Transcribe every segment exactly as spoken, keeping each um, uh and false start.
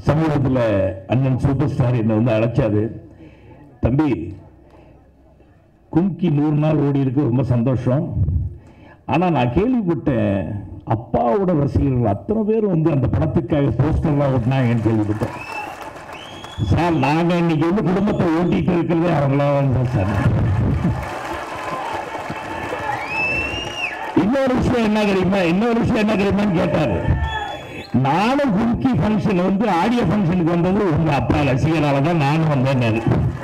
சமூகத்தில் அண்ணன் super star என்னை வந்து அழைச்சாரு. தம்பி, கும்கி நூறு நாள் ஓடி இருக்கு, ரொம்ப சந்தோஷம். ஆனால் நான் கேள்விப்பட்டேன் அப்பாவோட ரசிகர்கள் அத்தனை பேர் வந்து அந்த படத்துக்காக போஸ்டர்லாம் ஓட்டினாங்கன்னு கேள்விப்பட்டேன். சார், நாங்கள் இன்னைக்கு வந்து குடும்பத்தை ஓட்டிட்டு இருக்கிறதே அவங்களாம் தான் சார். இன்னொரு விஷயம் என்ன தெரியுமா இன்னொரு விஷயம் என்ன தெரியுமான்னு கேட்டாரு. நானும் கும்கி ஃபங்க்ஷன் வந்து ஆடியோ ஃபங்க்ஷனுக்கு வந்தது உங்க அப்பா ரசிகரால தான் நானும் வந்தேன்.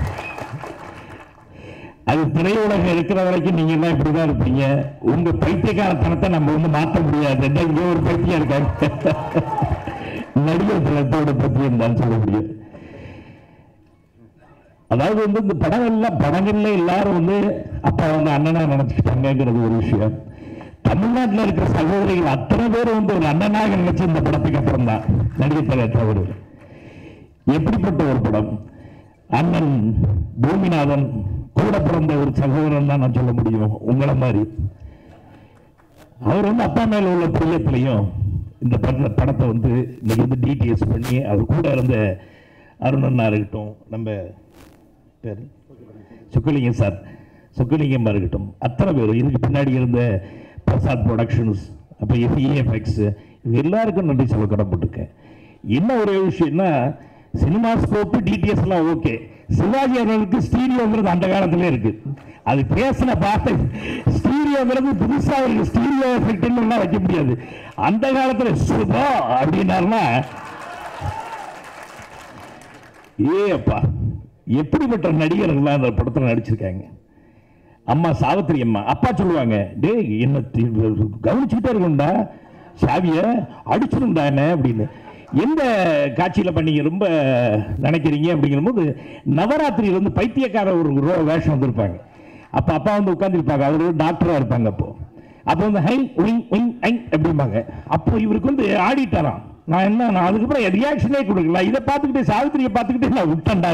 அது திரையுலகம் இருக்கிற வரைக்கும் நீங்க எல்லாம் இப்படிதான் இருப்பீங்க. உங்க பைத்தியக்காரத்தனத்தை நம்ம வந்து மாற்ற முடியாது. இங்க ஒரு பைத்தியம் இருக்காங்க, நடிகர் திலத்தோட பத்தியம் தான் சொல்ல முடியும். அதாவது வந்து இந்த படங்கள்ல படங்கள்ல எல்லாரும் வந்து அப்பா வந்து அண்ணனா நினைச்சுக்கிட்டாங்கிறது ஒரு விஷயம். தமிழ்நாட்டில் இருக்கிற சகோதரிகள் அத்தனை பேர் வந்து ஒரு அண்ணனாக நினைச்சு இந்த படத்துக்கு அப்புறம் தான் நடிகர் தலைவர். எப்படிப்பட்ட ஒரு படம்! அண்ணன் பூமிநாதன் கூட பிறந்த ஒரு சகோதரன் தான் நான் சொல்ல முடியும். உங்களை மாதிரி அவர் வந்து அப்பா மேல உள்ள பிரியத்திலையும் இந்த படத்தை வந்து இன்னைக்கு வந்து டிடிஎஸ் பண்ணி அவர் கூட இருந்த அருணண்ணா இருக்கட்டும், நம்ம பேர் சுக்கலிங்கம் சார், சுக்கலிங்கமாக இருக்கட்டும், அத்தனை பேர் இதுக்கு பின்னாடி இருந்த பிரசாத் ப்ரொடக்ஷன்ஸ், அப்போ இஎஃப்எக்ஸ், இவங்க எல்லாருக்கும் நன்றி சொல்ல கடப்பட்டிருக்கேன். என்ன ஒரே விஷயம்னா, சினிமா ஸ்கோப்பு டிடிஎஸ்லாம் ஓகே, சிவாஜி அவர்களுக்கு ஸ்டீரியோங்கிறது அந்த காலத்திலே இருக்கு. அது பேசின பார்த்து ஸ்டீரியோங்கிறது புதுசாக இருக்கு, ஸ்டீரியோ எஃபெக்ட்லாம் வைக்க முடியாது. அந்த காலத்தில் சுபா அப்படின்னாருன்னா ஏ அப்பா, எப்படிப்பட்ட நடிகர்கள்லாம் அந்த படத்தில் நடிச்சிருக்காங்க. அம்மா சாவித்திரி அம்மா, அப்பா சொல்லுவாங்க, டே என்ன கவனிச்சுக்கிட்டே இருக்கும்டா, சாவிய அடிச்சிருந்தா என்ன அப்படின்னு. எந்த காட்சியில் பண்ணீங்க ரொம்ப நினைக்கிறீங்க அப்படிங்கிற போது, நவராத்திரியில் வந்து பைத்தியக்கார ஒரு வேஷம் வந்திருப்பாங்க. அப்போ அப்பா வந்து உட்காந்துருப்பாங்க, அவர் ஒரு டாக்டராக இருப்பாங்க. அப்போ அப்போ வந்து ஹை உயிங் உயிங் ஐ அப்படிம்பாங்க. அப்போ இவருக்கு வந்து ஆடிட்டாராம். நான் என்ன நான் அதுக்கப்புறம் ரியாக்ஷனே கொடுக்கல, இதை பார்த்துக்கிட்டே சாவித்திரியை பார்த்துக்கிட்டே நான் விட்டேன்டா.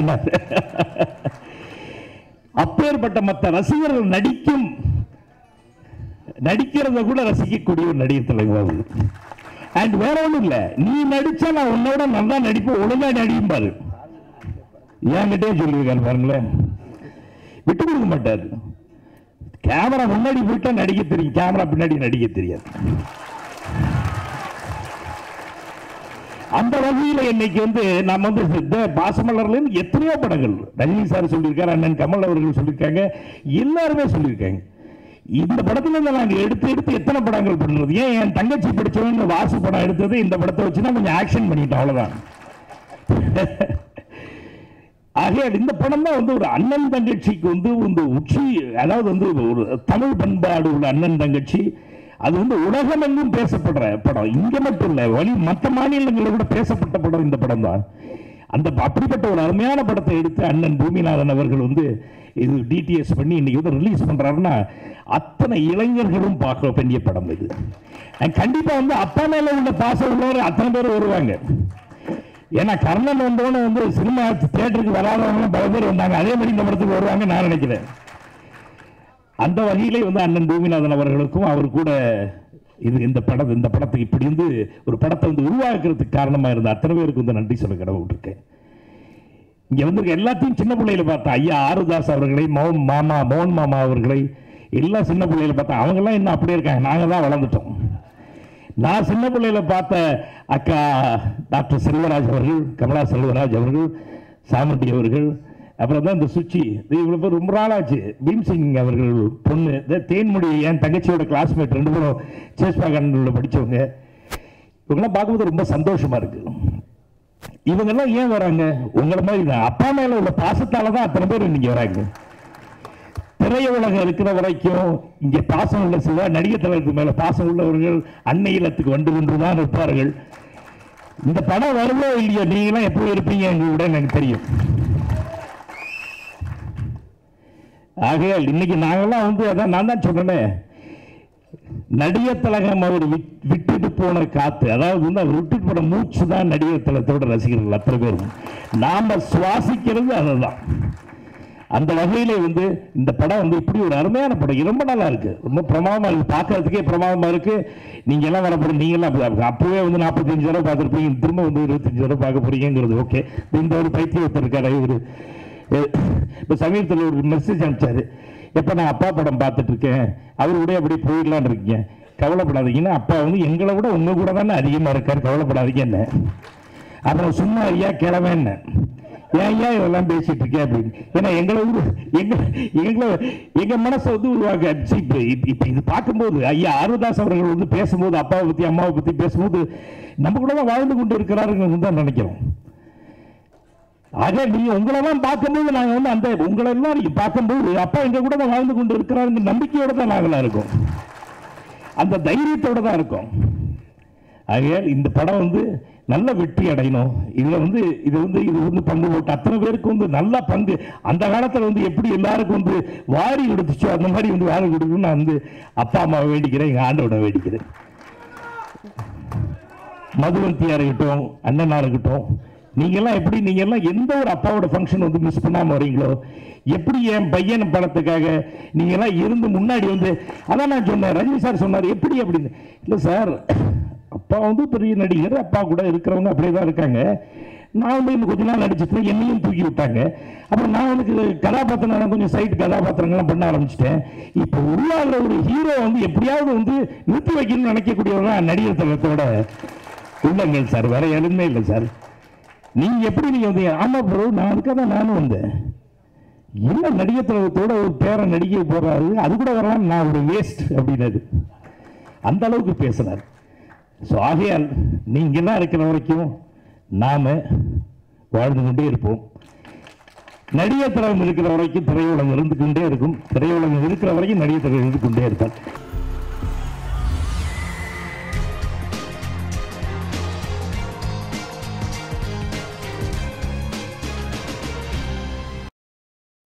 அப்பேற்பட்ட மற்ற ரசிகர்கள் நடிக்கும் நடிக்கிறத கூட ரசிக்கக்கூடிய ஒரு நடிகர் தலைவர். அண்ட் வேற ஒன்றும் இல்லை, நீ நடிச்சா நான் உன்னோட நல்லா நடிப்பேன், ஒழுங்கா நடியும் பாரு, என்கிட்டே சொல்லியிருக்காரு பாருங்களேன். விட்டு கொடுக்க மாட்டாரு. கேமரா முன்னாடி போயிட்டா நடிக்க தெரியும், கேமரா பின்னாடி நடிக்க தெரியாது. அந்த வகையில் இன்னைக்கு வந்து நம்ம வந்து பாசமலர்ல இருந்து எத்தனையோ படங்கள் ரஜினி சார் சொல்லியிருக்காரு, அண்ணன் கமல் அவர்கள் சொல்லியிருக்காங்க, எல்லாருமே சொல்லியிருக்காங்க. இந்த படத்துல இருந்து நாங்க எடுத்து எடுத்து எத்தனை படங்கள் பண்றது. ஏன் என் தங்கச்சி படிச்சவங்க வாசு படம் எடுத்தது இந்த படத்தை வச்சுன்னா கொஞ்சம் ஆக்ஷன் பண்ணிட்டோம், அவ்வளவுதான். ஆக இந்த படம் தான் வந்து ஒரு அண்ணன் தங்கச்சிக்கு வந்து இந்த உச்சி, அதாவது வந்து ஒரு தமிழ் பண்பாடு உள்ள அண்ணன் தங்கச்சி. அது வந்து உலகமெங்கும் பேசப்படுற படம், இங்க மட்டும் இல்ல, வழி மற்ற மாநிலங்களில் கூட பேசப்பட்ட படம் இந்த படம் தான். அந்த அப்படிப்பட்ட ஒரு அருமையான படத்தை எடுத்து அண்ணன் பூமிநாதன் அவர்கள் வந்து இது டிடிஎஸ் பண்ணி இன்னைக்கு வந்து ரிலீஸ் பண்றாருன்னா அத்தனை இளைஞர்களும் பார்க்க வேண்டிய படம் இது. கண்டிப்பா வந்து அப்பா மேல உள்ள பாசம் உள்ளவர் அத்தனை பேர் வருவாங்க. ஏன்னா கர்ணன் வந்தோன்னு வந்து சினிமா தியேட்டருக்கு வராதவங்க பல பேர் வந்தாங்க, அதே மாதிரி இந்த படத்துக்கு வருவாங்க நான் நினைக்கிறேன். அந்த வகையிலே வந்து அண்ணன் பூமிநாதன் அவர்களுக்கும் அவர் கூட இது இந்த படம் இந்த படத்துக்கு இப்படி வந்து ஒரு படத்தை வந்து உருவாக்குறதுக்கு காரணமாக இருந்த அத்தனை பேருக்கு வந்து நன்றி சொல்ல கடவுள்ருக்கேன். இங்கே வந்து எல்லாத்தையும் சின்ன பிள்ளையில பார்த்தா ஐயா ஆறுதாஸ் அவர்களை, மோகன் மாமா மோகன் மாமா அவர்களை எல்லாம் சின்ன பிள்ளையில பார்த்தா, அவங்கெல்லாம் இன்னும் அப்படியே இருக்காங்க, நாங்கள் தான் வளர்ந்துட்டோம். நான் சின்ன பிள்ளையில பார்த்த அக்கா டாக்டர் செல்வராஜ் அவர்கள், கமலா செல்வராஜ் அவர்கள், சாமுண்டி அவர்கள், அப்புறம் தான் இந்த சுச்சி, இவ்வளோ பேர் ரொம்ப நாளாச்சு. பீம்சிங் அவர்கள் பொண்ணு தேன்மொழி, என் தங்கச்சியோட கிளாஸ்மேட், ரெண்டு பேரும் சேஸ்பாகனில் படித்தவங்க. இவங்கெல்லாம் பார்க்கும்போது ரொம்ப சந்தோஷமா இருக்கு. இவங்கெல்லாம் ஏன் வராங்க? உங்களை மாதிரி தான் அப்பா மேல உள்ள பாசத்தால தான் அத்தனை பேர் இன்னைக்கு வராங்க. திரையுலகம் இருக்கிற வரைக்கும் இங்கே பாசம் உள்ள சில நடிகர் தலைவருக்கு மேல பாசம் உள்ளவர்கள் அன்னை இல்லத்துக்கு வந்து கொண்டுதான் இருப்பார்கள். இந்த படம் வருவோ இல்லையோ, நீங்களாம் எப்போ இருப்பீங்க எங்களோட எனக்கு தெரியும். ஆகையால் இன்னைக்கு நாங்கெல்லாம் வந்து அதான் நான் தான் சொன்னேன், நடிகர் திலகம் அவர் விட்டுட்டு போன காத்து, அதாவது வந்து அவர் விட்டுட்டு போன மூச்சு தான் நடிகர் திலகத்தோட ரசிகர்கள் அத்தனை பேரும். நாம சுவாசிக்கிறது அதுதான். அந்த வகையிலே வந்து இந்த படம் வந்து இப்படி ஒரு அருமையான படம், ரொம்ப நல்லா இருக்கு, ரொம்ப பிரமாதமா இருக்கு, பார்க்கறதுக்கே பிரமாதமா இருக்கு. நீங்க எல்லாம் வரப்போ நீங்க எல்லாம் அப்பவே வந்து நாற்பத்தஞ்சு தடவை பார்த்துருப்பீங்க, திரும்ப வந்து இருபத்தஞ்சு தடவை பார்க்க போறீங்கிறது ஓகே. இந்த ஒரு பைத்தியத்தில் இருக்காரு இவரு. இப்போ சமீபத்தில் ஒரு மெசேஜ் அனுப்பிச்சாரு, எப்போ நான் அப்பா படம் பார்த்துட்டு இருக்கேன், அவருடைய அப்படி போயிடலான்னு இருக்கீங்க, கவலைப்படாதீங்கன்னா அப்பா வந்து எங்களை விட உங்க கூட தானே அதிகமாக இருக்காரு, கவலைப்படாதீங்க என்ன. அப்புறம் சும்மா ஐயா கிளம்ப என்ன ஏன் ஐயா இதெல்லாம் பேசிட்டு இருக்கேன் அப்படின்னு. ஏன்னா எங்களை எங்க எங்களை எங்க மனசை வந்து உருவாக்க இப்போ இப்போ இது பார்க்கும்போது ஐயா ஆர்வதாஸ் அவர்கள் வந்து பேசும்போது அப்பாவை பற்றி அம்மாவை பற்றி பேசும்போது நம்ம கூட தான் வாழ்ந்து கொண்டு இருக்கிறாருன்னு தான் நினைக்கிறோம். ஆக நீங்க உங்களெல்லாம் பார்க்கும்போது நாங்கள் வந்து அந்த உங்களெல்லாம் நீங்க பார்க்கும்போது அப்பா எங்க கூட தான் வாழ்ந்து கொண்டு இருக்கிறாருங்க நம்பிக்கையோட தான் நாங்களாம் இருக்கோம், அந்த தைரியத்தோட தான் இருக்கும். ஆகையால் இந்த படம் வந்து நல்ல வெற்றி அடையணும். இதுல வந்து இது வந்து இது வந்து பங்கு போட்டு அத்தனை பேருக்கு வந்து நல்ல பங்கு, அந்த காலத்தில் வந்து எப்படி எல்லாருக்கும் வந்து வாரி கொடுத்துச்சோ அந்த மாதிரி வந்து வாரி கொடுக்கணும்னு நான் வந்து அப்பா அம்மாவை வேண்டிக்கிறேன், எங்க ஆண்டோட வேண்டிக்கிறேன். மதுவந்தியா இருக்கட்டும், அண்ணனா இருக்கட்டும், நீங்கெல்லாம் எப்படி நீங்கெல்லாம் எந்த ஒரு அப்பாவோட ஃபங்க்ஷன் வந்து மிஸ் பண்ணாமல் வரீங்களோ, எப்படி என் பையன் படத்துக்காக நீங்கெல்லாம் இருந்து முன்னாடி வந்து அதான் நான் சொன்னேன். ரஜினி சார் சொன்னார் எப்படி அப்படின்னு. இல்லை சார், அப்பா வந்து பெரிய நடிகர், அப்பா கூட இருக்கிறவங்க அப்படியே தான் இருக்காங்க. நான் வந்து இன்னும் கொஞ்ச நாள் நடிச்சிட்டேன், என்னையும் தூக்கி விட்டாங்க. அப்புறம் நான் வந்து கதாபாத்திரம் கொஞ்சம் சைட் கதாபாத்திரங்கள்லாம் பண்ண ஆரம்பிச்சிட்டேன். இப்போ உள்ள ஒரு ஹீரோ வந்து எப்படியாவது வந்து நிறுத்தி வைக்கணும்னு நினைக்கக்கூடியவங்க நடிகர் தளத்தோட உள்ளங்கள் சார், வேற எதுவுமே இல்லை சார். நீங்க எப்படி நீங்க வந்து ஆமா ப்ரோ, நான் அதுக்காக தான் நானும் வந்தேன். என்ன நடிகர் திலகத்தோட ஒரு பேரை நடிக்க போறாரு, அது கூட வரலாம், நான் ஒரு வேஸ்ட் அப்படின்னாரு, அந்த அளவுக்கு பேசினார். ஸோ ஆகையால் நீங்க எல்லாம் இருக்கிற வரைக்கும் நாம வாழ்ந்து கொண்டே இருப்போம். நடிகர் திலகம் இருக்கிற வரைக்கும் திரையுலகம் இருந்து கொண்டே இருக்கும், திரையுலகம் இருக்கிற வரைக்கும் நடிகர் திலகம் இருந்து கொண்டே இருப்பார்.